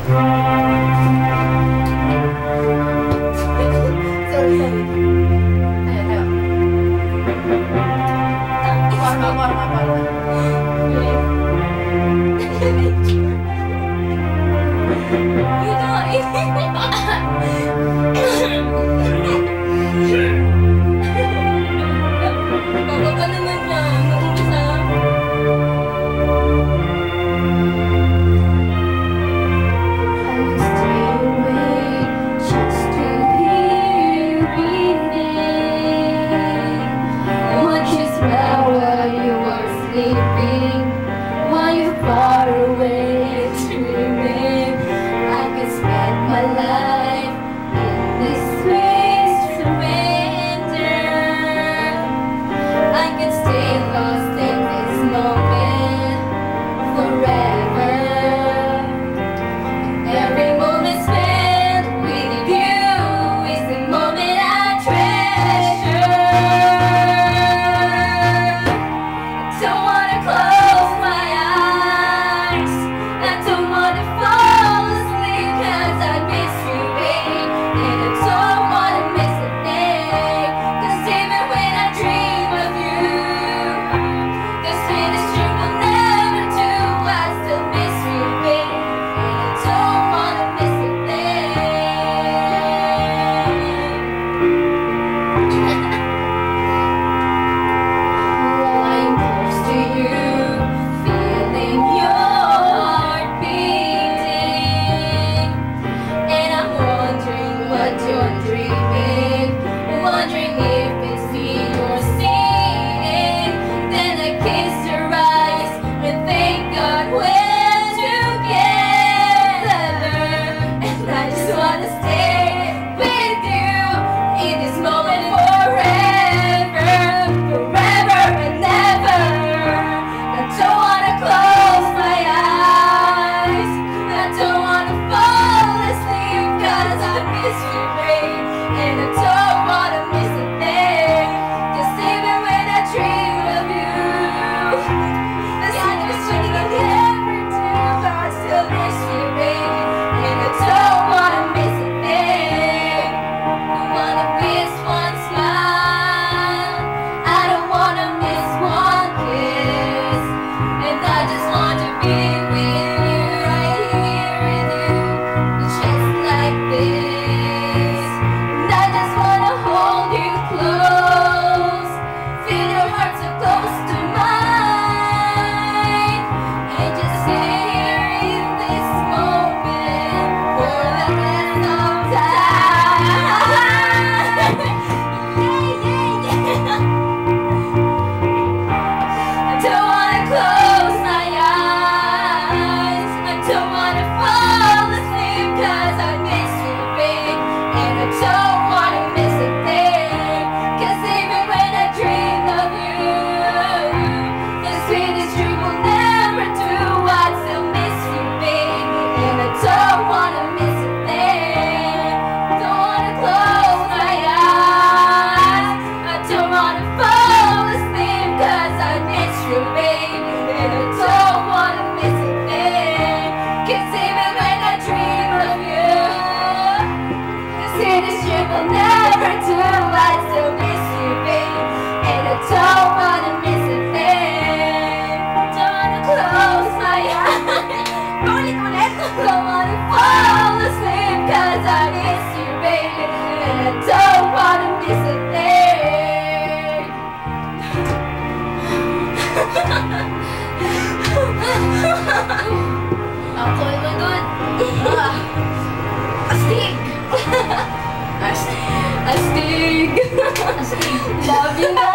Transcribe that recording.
Sorry. Ayo. Warna. Baka naman yan. Naumpisa. While you're far away dreaming, I can spend my life in this sweet surrender. I can stay lost in this moment forever. Every moment spent with you is the moment I treasure. Don't wanna close my eyes, I don't wanna fall asleep, 'cause I miss you, babe, and I don't wanna miss a thing. 'Cause even when I dream of you, the sweetest dream will never do. I still miss you, babe, and I don't wanna miss a thing. Lying close to you, feeling your heart beating, and I'm wondering what you're dreaming, wondering if it's me you're seeing. Then I kiss your eyes and thank God we're together, and I just wanna stay with you in this moment forever, forever and ever. I don't wanna close my eyes, I don't wanna fall asleep, 'cause I miss you, babe, and I don't wanna miss a thing. 'Cause even when I dream of you, the sweetest dream I'll ever do, I still miss you, babe, and I don't wanna miss a thing. I wanna miss one smile, I don't wanna miss one kiss, and I just want to be with you, right here with you, just like this. And I just wanna hold you close, feel your heart so close to mine, and just stay here in this moment for the rest of time. Yeah. I don't wanna close my eyes, I don't wanna fall asleep, 'cause I miss you, babe, and I don't wanna miss a thing. 'Cause even when I dream of you, the sweetest dream will never do. I still miss you, babe, and I don't wanna miss a thing. Don't wanna close my eyes, I don't wanna fall asleep, 'cause I miss you, babe, and I don't wanna miss a thing. 'Cause even when I dream of you, the sweetest dream will never do. I still miss you, babe, and I don't wanna miss a thing. Don't wanna close my eyes, don't wanna fall asleep, 'cause I miss you, baby, and I don't wanna miss a thing. Ako, oh my God. Astig. Astig. Astig. Love you na.